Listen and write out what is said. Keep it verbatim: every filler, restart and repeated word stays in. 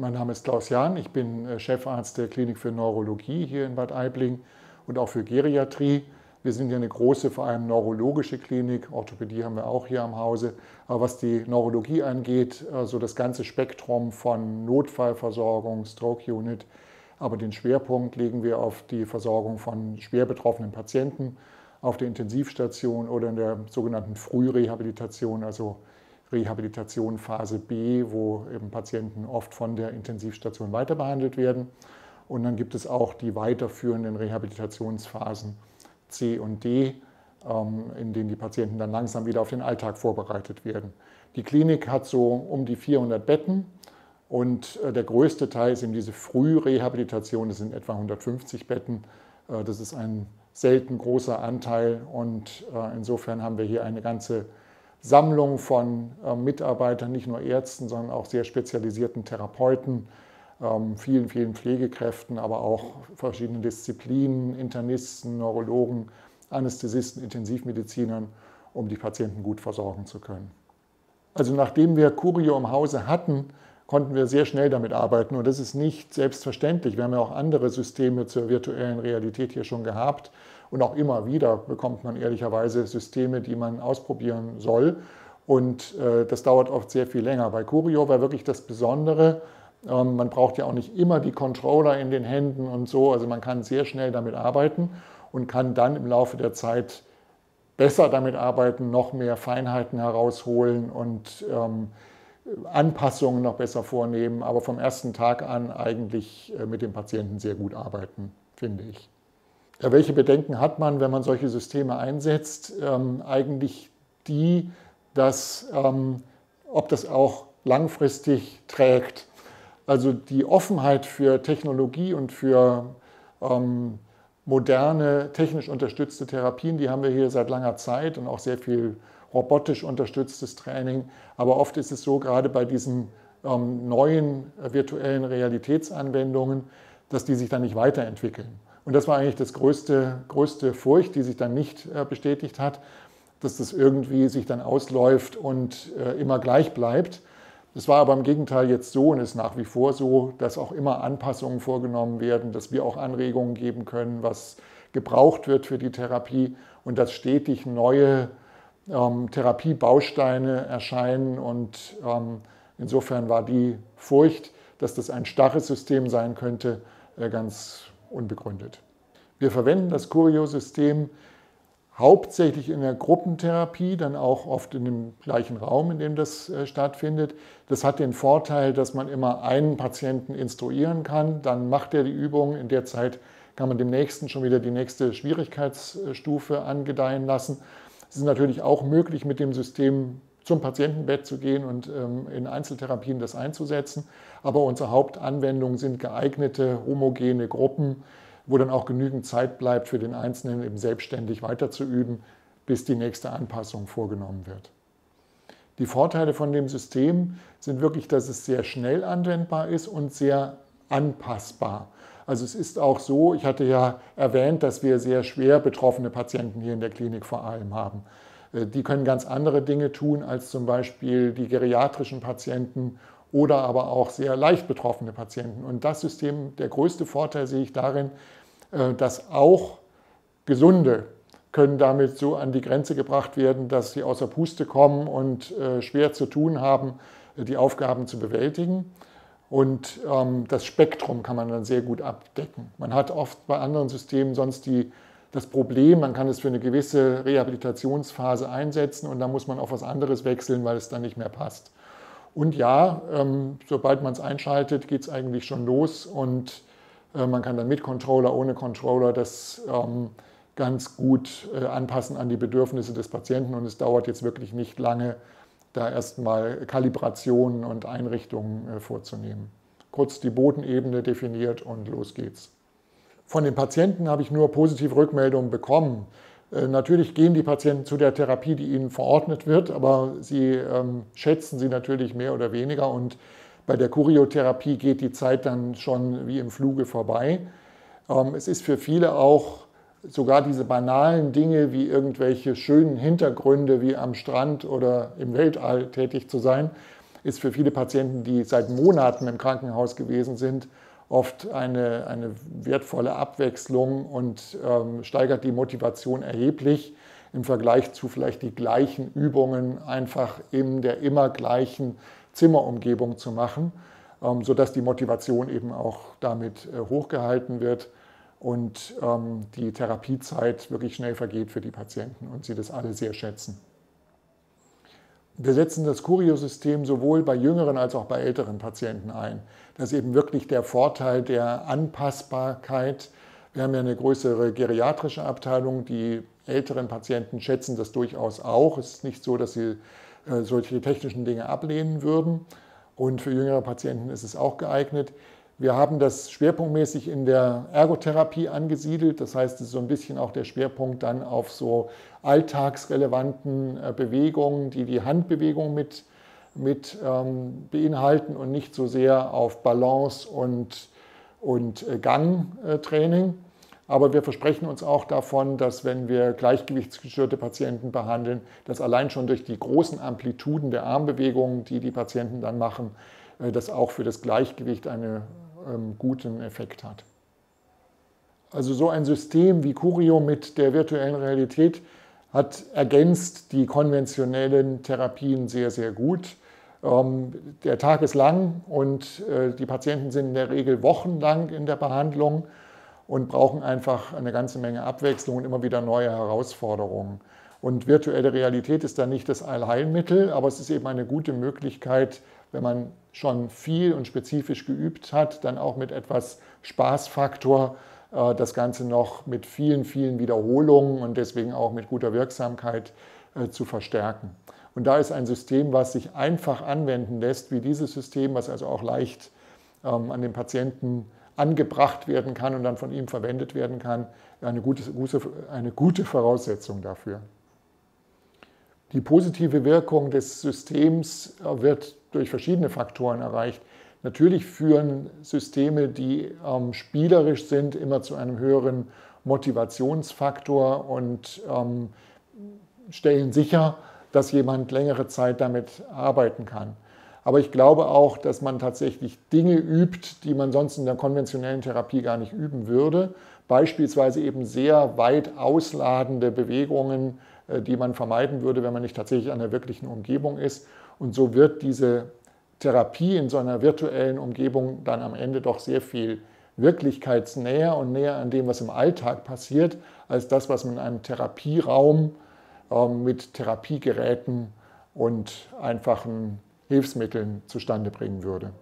Mein Name ist Klaus Jahn, ich bin Chefarzt der Klinik für Neurologie hier in Bad Aibling und auch für Geriatrie. Wir sind ja eine große, vor allem neurologische Klinik, Orthopädie haben wir auch hier am Hause. Aber was die Neurologie angeht, also das ganze Spektrum von Notfallversorgung, Stroke Unit, aber den Schwerpunkt legen wir auf die Versorgung von schwer betroffenen Patienten auf der Intensivstation oder in der sogenannten Frührehabilitation, also Rehabilitation Phase B, wo eben Patienten oft von der Intensivstation weiter behandelt werden. Und dann gibt es auch die weiterführenden Rehabilitationsphasen C und D, in denen die Patienten dann langsam wieder auf den Alltag vorbereitet werden. Die Klinik hat so um die vierhundert Betten und der größte Teil ist eben diese Frührehabilitation, das sind etwa hundertfünfzig Betten. Das ist ein selten großer Anteil und insofern haben wir hier eine ganze Sammlung von äh, Mitarbeitern, nicht nur Ärzten, sondern auch sehr spezialisierten Therapeuten, ähm, vielen, vielen Pflegekräften, aber auch verschiedene Disziplinen, Internisten, Neurologen, Anästhesisten, Intensivmedizinern, um die Patienten gut versorgen zu können. Also nachdem wir Curio im Hause hatten, konnten wir sehr schnell damit arbeiten und das ist nicht selbstverständlich. Wir haben ja auch andere Systeme zur virtuellen Realität hier schon gehabt. Und auch immer wieder bekommt man ehrlicherweise Systeme, die man ausprobieren soll. Und äh, das dauert oft sehr viel länger. Bei Curio war wirklich das Besondere, ähm, man braucht ja auch nicht immer die Controller in den Händen und so. Also man kann sehr schnell damit arbeiten und kann dann im Laufe der Zeit besser damit arbeiten, noch mehr Feinheiten herausholen und ähm, Anpassungen noch besser vornehmen. Aber vom ersten Tag an eigentlich äh, mit dem Patienten sehr gut arbeiten, finde ich. Ja, welche Bedenken hat man, wenn man solche Systeme einsetzt? Ähm, eigentlich die, dass, ähm, ob das auch langfristig trägt. Also die Offenheit für Technologie und für ähm, moderne, technisch unterstützte Therapien, die haben wir hier seit langer Zeit und auch sehr viel robotisch unterstütztes Training. Aber oft ist es so, gerade bei diesen ähm, neuen äh, virtuellen Realitätsanwendungen, dass die sich dann nicht weiterentwickeln. Und das war eigentlich das größte, größte Furcht, die sich dann nicht äh, bestätigt hat, dass das irgendwie sich dann ausläuft und äh, immer gleich bleibt. Das war aber im Gegenteil jetzt so und ist nach wie vor so, dass auch immer Anpassungen vorgenommen werden, dass wir auch Anregungen geben können, was gebraucht wird für die Therapie und dass stetig neue ähm, Therapiebausteine erscheinen. Und ähm, insofern war die Furcht, dass das ein starres System sein könnte, äh, ganz unbegründet. Wir verwenden das Curio-System hauptsächlich in der Gruppentherapie, dann auch oft in dem gleichen Raum, in dem das äh, stattfindet. Das hat den Vorteil, dass man immer einen Patienten instruieren kann, dann macht er die Übung, in der Zeit kann man dem Nächsten schon wieder die nächste Schwierigkeitsstufe angedeihen lassen. Es ist natürlich auch möglich, mit dem System zum Patientenbett zu gehen und ähm, in Einzeltherapien das einzusetzen. Aber unsere Hauptanwendungen sind geeignete, homogene Gruppen, wo dann auch genügend Zeit bleibt für den Einzelnen, eben selbstständig weiterzuüben, bis die nächste Anpassung vorgenommen wird. Die Vorteile von dem System sind wirklich, dass es sehr schnell anwendbar ist und sehr anpassbar. Also es ist auch so, ich hatte ja erwähnt, dass wir sehr schwer betroffene Patienten hier in der Klinik vor allem haben. Die können ganz andere Dinge tun als zum Beispiel die geriatrischen Patienten oder aber auch sehr leicht betroffene Patienten. Und das System, der größte Vorteil sehe ich darin, dass auch Gesunde können damit so an die Grenze gebracht werden, dass sie außer Puste kommen und schwer zu tun haben, die Aufgaben zu bewältigen. Und das Spektrum kann man dann sehr gut abdecken. Man hat oft bei anderen Systemen sonst die Das Problem, man kann es für eine gewisse Rehabilitationsphase einsetzen und dann muss man auf was anderes wechseln, weil es dann nicht mehr passt. Und ja, ähm, sobald man es einschaltet, geht es eigentlich schon los und äh, man kann dann mit Controller, ohne Controller das ähm, ganz gut äh, anpassen an die Bedürfnisse des Patienten und es dauert jetzt wirklich nicht lange, da erstmal Kalibrationen und Einrichtungen äh, vorzunehmen. Kurz die Bodenebene definiert und los geht's. Von den Patienten habe ich nur positive Rückmeldungen bekommen. Äh, natürlich gehen die Patienten zu der Therapie, die ihnen verordnet wird, aber sie ähm, schätzen sie natürlich mehr oder weniger und bei der Curio-Therapie geht die Zeit dann schon wie im Fluge vorbei. Ähm, es ist für viele auch sogar diese banalen Dinge wie irgendwelche schönen Hintergründe wie am Strand oder im Weltall tätig zu sein, ist für viele Patienten, die seit Monaten im Krankenhaus gewesen sind, oft eine, eine wertvolle Abwechslung und ähm, steigert die Motivation erheblich im Vergleich zu vielleicht die gleichen Übungen einfach in der immer gleichen Zimmerumgebung zu machen, ähm, sodass die Motivation eben auch damit äh, hochgehalten wird und ähm, die Therapiezeit wirklich schnell vergeht für die Patienten und sie das alle sehr schätzen. Wir setzen das Curio-System sowohl bei jüngeren als auch bei älteren Patienten ein. Das ist eben wirklich der Vorteil der Anpassbarkeit. Wir haben ja eine größere geriatrische Abteilung. Die älteren Patienten schätzen das durchaus auch. Es ist nicht so, dass sie äh, solche technischen Dinge ablehnen würden. Und für jüngere Patienten ist es auch geeignet. Wir haben das schwerpunktmäßig in der Ergotherapie angesiedelt. Das heißt, es ist so ein bisschen auch der Schwerpunkt dann auf so alltagsrelevanten Bewegungen, die die Handbewegung mit, mit ähm, beinhalten und nicht so sehr auf Balance und, und Gangtraining. Aber wir versprechen uns auch davon, dass wenn wir gleichgewichtsgestörte Patienten behandeln, dass allein schon durch die großen Amplituden der Armbewegungen, die die Patienten dann machen, das auch für das Gleichgewicht einen ähm, guten Effekt hat. Also so ein System wie Curio mit der virtuellen Realität hat ergänzt die konventionellen Therapien sehr, sehr gut. Ähm, der Tag ist lang und äh, die Patienten sind in der Regel wochenlang in der Behandlung und brauchen einfach eine ganze Menge Abwechslung und immer wieder neue Herausforderungen. Und virtuelle Realität ist dann nicht das Allheilmittel, aber es ist eben eine gute Möglichkeit, wenn man schon viel und spezifisch geübt hat, dann auch mit etwas Spaßfaktor äh, das Ganze noch mit vielen, vielen Wiederholungen und deswegen auch mit guter Wirksamkeit äh, zu verstärken. Und da ist ein System, was sich einfach anwenden lässt, wie dieses System, was also auch leicht ähm, an den Patienten angebracht werden kann und dann von ihm verwendet werden kann, eine gute, eine gute Voraussetzung dafür. Die positive Wirkung des Systems wird durch verschiedene Faktoren erreicht. Natürlich führen Systeme, die ähm, spielerisch sind, immer zu einem höheren Motivationsfaktor und ähm, stellen sicher, dass jemand längere Zeit damit arbeiten kann. Aber ich glaube auch, dass man tatsächlich Dinge übt, die man sonst in der konventionellen Therapie gar nicht üben würde. Beispielsweise eben sehr weit ausladende Bewegungen, die man vermeiden würde, wenn man nicht tatsächlich an der wirklichen Umgebung ist. Und so wird diese Therapie in so einer virtuellen Umgebung dann am Ende doch sehr viel wirklichkeitsnäher und näher an dem, was im Alltag passiert, als das, was man in einem Therapieraum äh, mit Therapiegeräten und einfachen Hilfsmitteln zustande bringen würde.